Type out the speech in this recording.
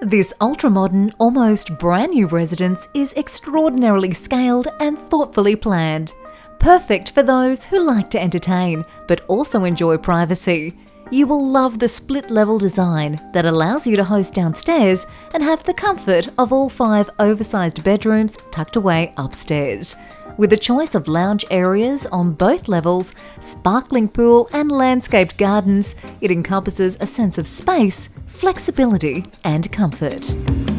This ultra-modern, almost brand new residence is extraordinarily scaled and thoughtfully planned. Perfect for those who like to entertain, but also enjoy privacy. You will love the split-level design that allows you to host downstairs and have the comfort of all 5 oversized bedrooms tucked away upstairs. With a choice of lounge areas on both levels, sparkling pool and landscaped gardens, it encompasses a sense of space, flexibility and comfort.